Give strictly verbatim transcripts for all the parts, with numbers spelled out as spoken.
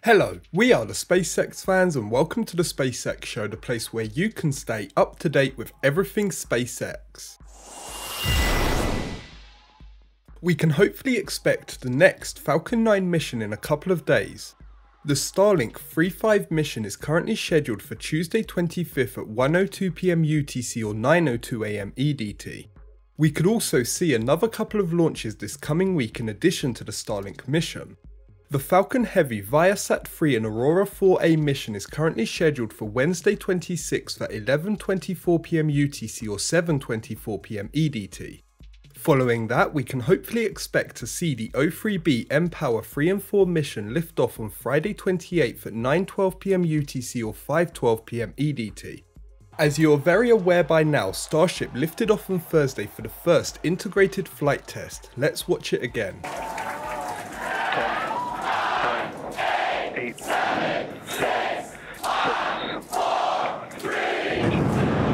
Hello, we are the SpaceX fans and welcome to the SpaceX Show, the place where you can stay up to date with everything SpaceX. We can hopefully expect the next Falcon nine mission in a couple of days. The Starlink three five mission is currently scheduled for Tuesday twenty-fifth at one oh two p m U T C or nine oh two a m E D T. We could also see another couple of launches this coming week in addition to the Starlink mission. The Falcon Heavy Viasat three and Aurora four A mission is currently scheduled for Wednesday twenty-sixth at eleven twenty-four p m U T C or seven twenty-four p m E D T. Following that, we can hopefully expect to see the O three B M-Power three and four mission lift off on Friday twenty-eighth at nine twelve p m U T C or five twelve p m E D T. As you're very aware by now, Starship lifted off on Thursday for the first integrated flight test. Let's watch it again. Eight, seven, six, four, three.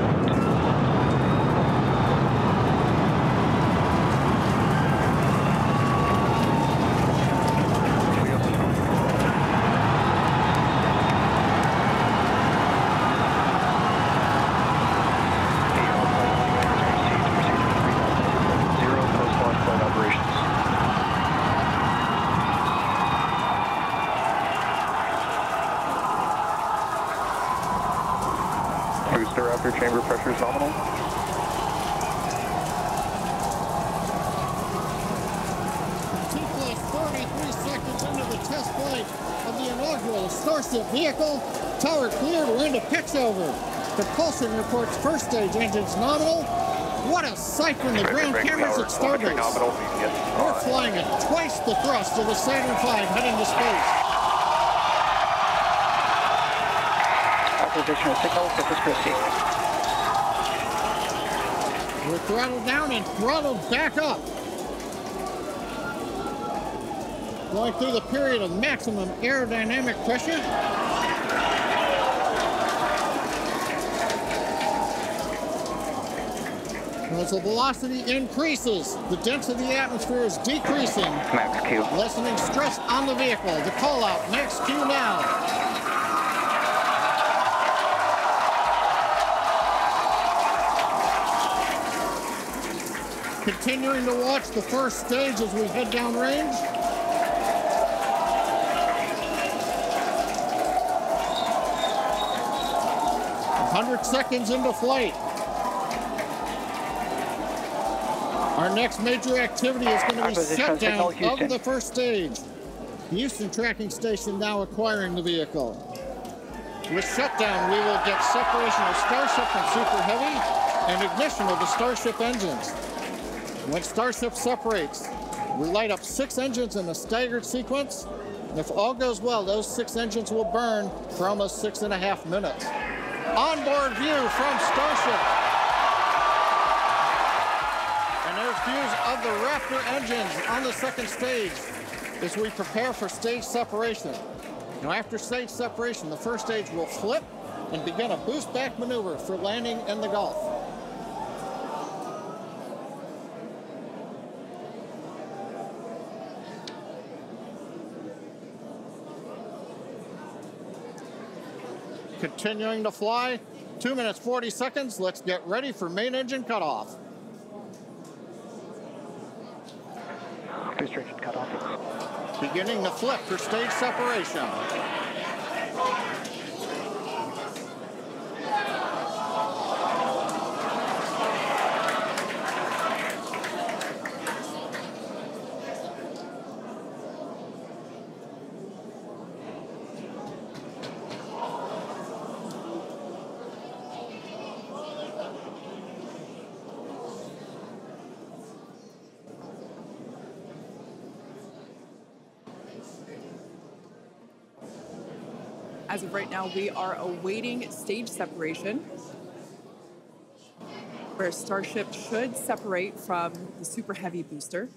Booster after chamber pressure is nominal. T plus thirty-three seconds into the test flight of the inaugural Starship vehicle. Tower cleared, we're into pitch over. Propulsion reports first stage engines nominal. What a sight from the ground cameras at Starbase. We're flying at twice the thrust of the Saturn five heading to space. Acquisition signal, surface proceed. We're throttled down and throttled back up. Going through the period of maximum aerodynamic pressure. As the velocity increases, the density of the atmosphere is decreasing. Max Q. Lessening stress on the vehicle. The call out, max Q now. Continuing to watch the first stage as we head down range. one hundred seconds into flight. Our next major activity is going to be shutdown of the first stage. The Houston tracking station now acquiring the vehicle. With shutdown, we will get separation of Starship from Super Heavy and ignition of the Starship engines. When Starship separates, we light up six engines in a staggered sequence. And if all goes well, those six engines will burn for almost six and a half minutes. Onboard view from Starship. And there's views of the Raptor engines on the second stage as we prepare for stage separation. Now after stage separation, the first stage will flip and begin a boost back maneuver for landing in the Gulf. Continuing to fly, two minutes, forty seconds. Let's get ready for main engine cutoff. Booster engine cutoff. Beginning to flip for stage separation. As of right now, we are awaiting stage separation, where Starship should separate from the Super Heavy booster.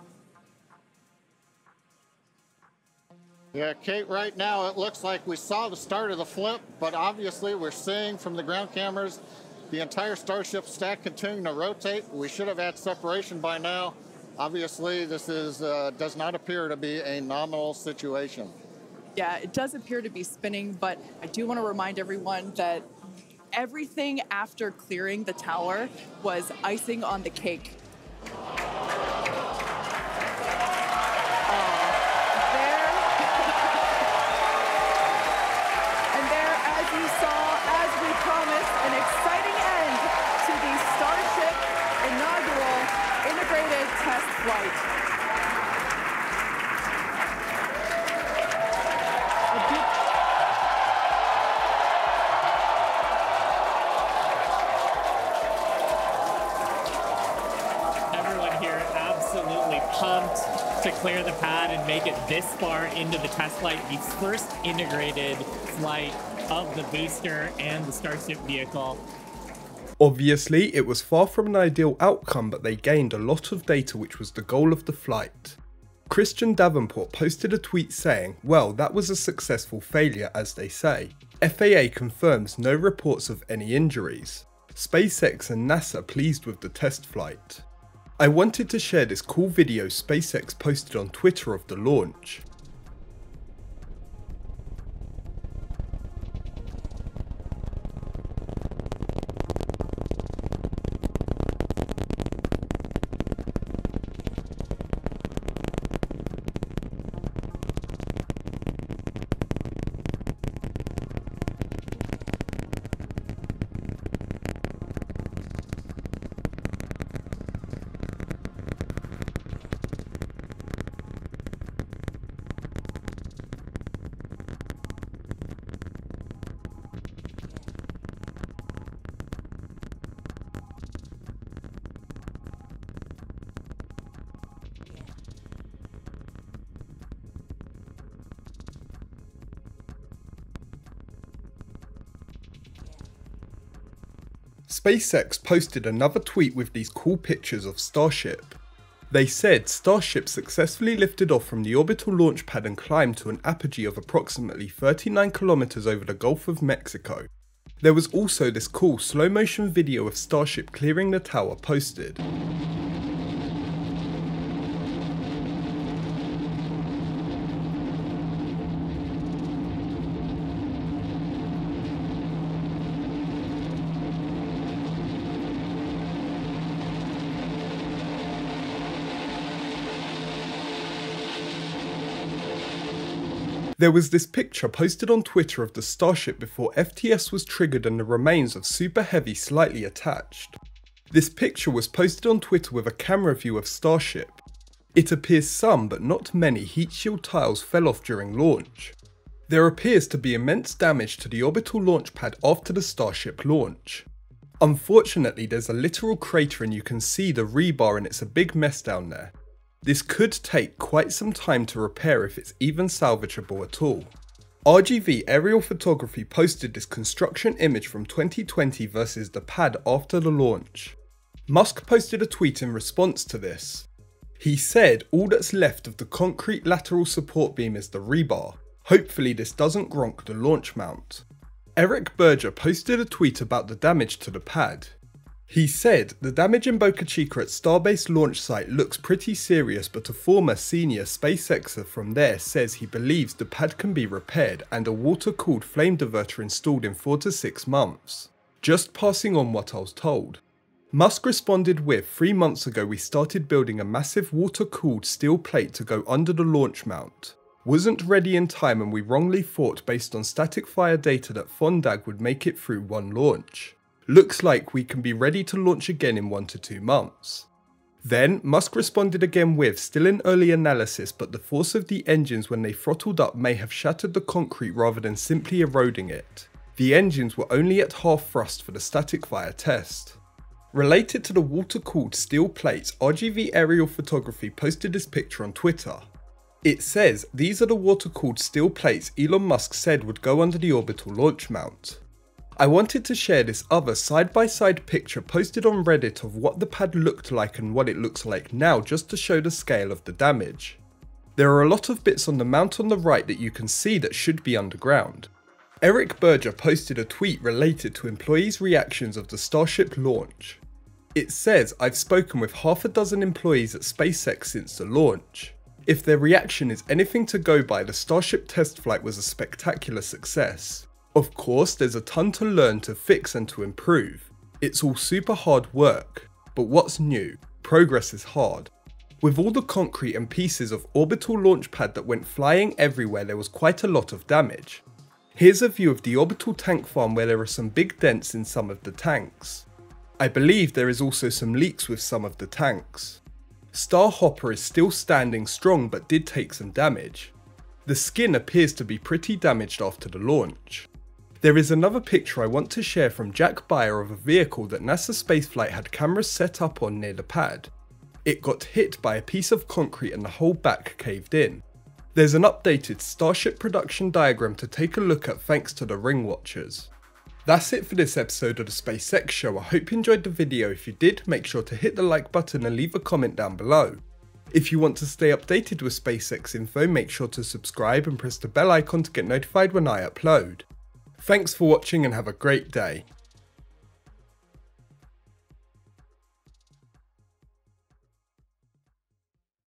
Yeah, Kate, right now it looks like we saw the start of the flip, but obviously we're seeing from the ground cameras the entire Starship stack continuing to rotate. We should have had separation by now. Obviously, this is uh, does not appear to be a nominal situation. Yeah, it does appear to be spinning, but I do want to remind everyone that everything after clearing the tower was icing on the cake. An exciting end to the Starship inaugural integrated test flight. Everyone here absolutely pumped to clear the pad and make it this far into the test flight, the first integrated flight of the booster and the Starship vehicle. Obviously, it was far from an ideal outcome, but they gained a lot of data, which was the goal of the flight. Christian Davenport posted a tweet saying, well, that was a successful failure, as they say. F A A confirms no reports of any injuries. SpaceX and NASA pleased with the test flight. I wanted to share this cool video SpaceX posted on Twitter of the launch. SpaceX posted another tweet with these cool pictures of Starship. They said Starship successfully lifted off from the orbital launch pad and climbed to an apogee of approximately thirty-nine kilometers over the Gulf of Mexico. There was also this cool slow motion video of Starship clearing the tower posted. There was this picture posted on Twitter of the Starship before F T S was triggered and the remains of Super Heavy slightly attached. This picture was posted on Twitter with a camera view of Starship. It appears some, but not many, heat shield tiles fell off during launch. There appears to be immense damage to the orbital launch pad after the Starship launch. Unfortunately, there's a literal crater and you can see the rebar and it's a big mess down there. This could take quite some time to repair if it's even salvageable at all. R G V Aerial Photography posted this construction image from twenty twenty versus the pad after the launch. Musk posted a tweet in response to this. He said all that's left of the concrete lateral support beam is the rebar. Hopefully this doesn't gronk the launch mount. Eric Berger posted a tweet about the damage to the pad. He said, the damage in Boca Chica at Starbase launch site looks pretty serious, but a former senior SpaceXer from there says he believes the pad can be repaired and a water-cooled flame diverter installed in four to six months. Just passing on what I was told. Musk responded with, three months ago we started building a massive water-cooled steel plate to go under the launch mount. Wasn't ready in time and we wrongly thought based on static fire data that Fondag would make it through one launch. Looks like we can be ready to launch again in one to two months. Then, Musk responded again with, still in early analysis, but the force of the engines when they throttled up may have shattered the concrete rather than simply eroding it. The engines were only at half thrust for the static fire test. Related to the water-cooled steel plates, R G V Aerial Photography posted this picture on Twitter. It says, these are the water-cooled steel plates Elon Musk said would go under the orbital launch mount. I wanted to share this other side-by-side picture posted on Reddit of what the pad looked like and what it looks like now just to show the scale of the damage. There are a lot of bits on the mount on the right that you can see that should be underground. Eric Berger posted a tweet related to employees' reactions of the Starship launch. It says, I've spoken with half a dozen employees at SpaceX since the launch. If their reaction is anything to go by, the Starship test flight was a spectacular success. Of course, there's a ton to learn, to fix and to improve. It's all super hard work, but what's new? Progress is hard. With all the concrete and pieces of orbital launch pad that went flying everywhere, there was quite a lot of damage. Here's a view of the orbital tank farm where there are some big dents in some of the tanks. I believe there is also some leaks with some of the tanks. Starhopper is still standing strong but did take some damage. The skin appears to be pretty damaged after the launch. There is another picture I want to share from Jack Beyer of a vehicle that NASA Spaceflight had cameras set up on near the pad. It got hit by a piece of concrete and the whole back caved in. There's an updated Starship production diagram to take a look at thanks to the ring watchers. That's it for this episode of the SpaceX Show. I hope you enjoyed the video. If you did, make sure to hit the like button and leave a comment down below. If you want to stay updated with SpaceX info, make sure to subscribe and press the bell icon to get notified when I upload. Thanks for watching and have a great day.